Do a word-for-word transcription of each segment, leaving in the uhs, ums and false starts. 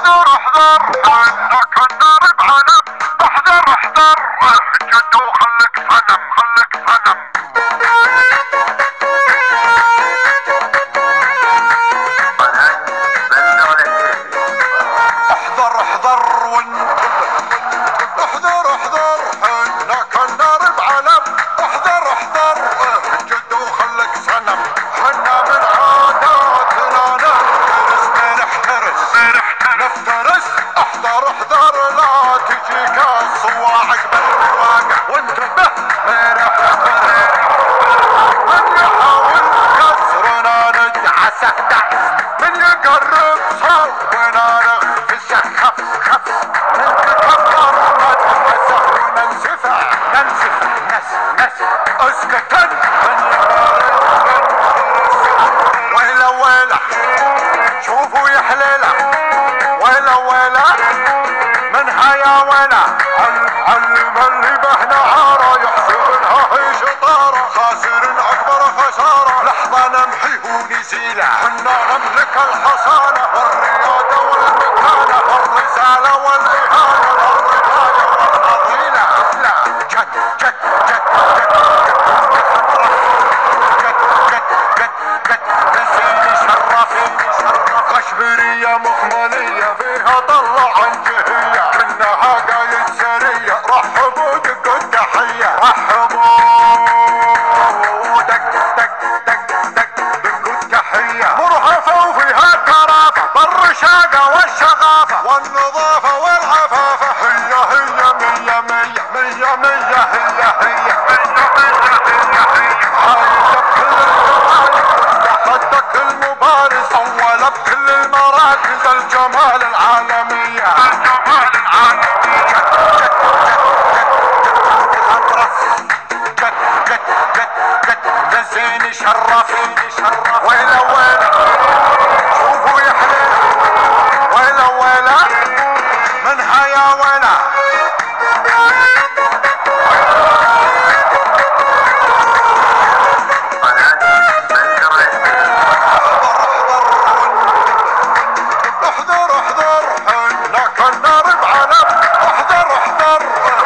احذر احذر انك النار بعلم، احذر احذر جد وخلك صنم خلك صنم. احذر احذر وانتبه، احذر احذر انك النار بعلم، احذر احذر جد وخلك صنم. حنا من عاداتنا نفترس نحترس نفترس، احذر احذر لا تجيك الصواعق بالمواقع، وانتبه من احترس من يحاول كسرنا ندعسه دعس، من يقرب صوبنا نغفسه خفس خفس، من تكبر ندعسه وننسفع ننسف نس نس اسكتن، من يبارد ويلا ويلا شوفوا يا حليله، ويلا ويلا منها يا ويلا، علم اللي به نعاره يحسب انها هي شطاره، خاسر اكبر خساره لحظه نمحيه ونزيله، حنا نملك الحصانه والرياده والمكانه والرساله والاهانه والرجاله والفضيله. لا جد جد جد خشبرية مخملية فيها طلع عنجهية، منها قايد سرية رحبوا دقوا التحية، رحبوا دق دق دق دق دقوا التحية، مرهفة وفيها كرافة بالرشاقة والشغافة والنظافة والعفافة، هي هي مية مية مية مية هي هي عايشة بكل الجمال صدق المبارز، أولى بكل المراكز الجمال العالمية الجمال العالمية. جد جد جد جد جد جزيني شرفيني شرف، ويلا ويلا شوفوا يا حليلة، ويلا ويلا منها يا ويلا. احذر احذر انك النار بعلم، احذر احذر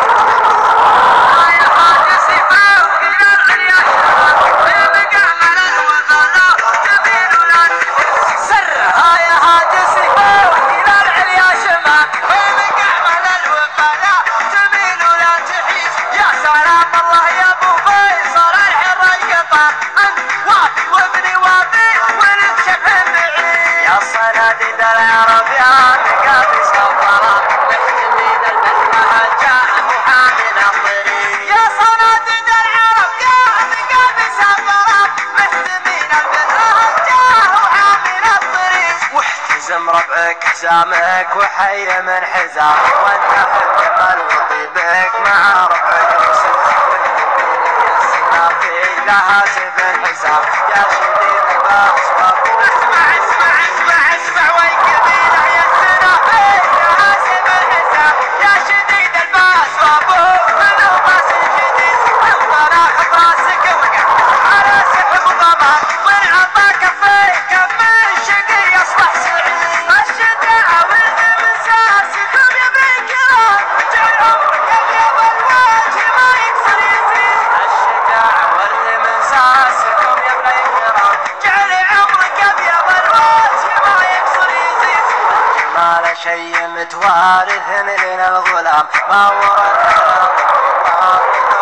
هاي الحادث يفوق الى العليا يبقى على الوغلاء تبين ولا سر، هاي الحادث يفوق الى العليا شمال يبقى على الوغلاء تبين ولا تحيز. يا سلام الله يا ابو فيصل الحر القطار، انت وافي وابني وافي ولد شبه بعيد، يا صناديد العرب يا نقابي سلطنات محتمين المنهى جاء محامي الطريق، يا صناديد العرب يا نقابي سلطنات محتمين المنهى جاء محامي الطريق، واحتزم ربعك حزامك وحي من حزام، وانت الجمال وطيبك مع ربعك يسر، السنافي لها سفن حساب يا شديد الباس وابو. اسمع اسمع اسمع اسمع وين قبيله يا السنافي لها سفن حساب يا شديد الباس وابو، منو باس جديد انظر اخذ راسك وقع على سحب ضمان، وين عطاك فيك من شقي يصبح سعيد، الشجاعه والمساسكم يا ابن الكرام جاي عمرك ابيض الوجه ما يكسر يزيد، الشجاعه ورد من ساسكم يا ابن الكرام جعل عمرك ابيض الوجه ما يكسر يزيد، الجمال شيء متوارث من الغلام ما ورث